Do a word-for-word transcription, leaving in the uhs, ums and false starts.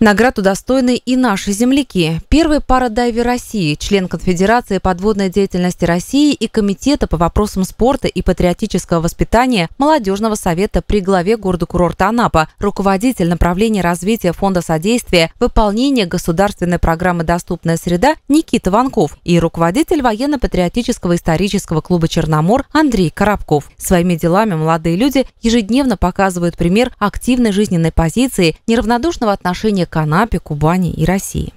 Наград удостоены и наши земляки. Первый парадайвер России, член Конфедерации подводной деятельности России и Комитета по вопросам спорта и патриотического воспитания Молодежного совета при главе города-курорта Анапа, руководитель направления развития Фонда содействия выполнения государственной программы «Доступная среда» Никита Ванков и руководитель военно-патриотического исторического клуба «Черномор» Андрей Коробков. Своими делами молодые люди ежедневно показывают пример активной жизненной позиции, неравнодушного отношения к Анапе, Кубани и России.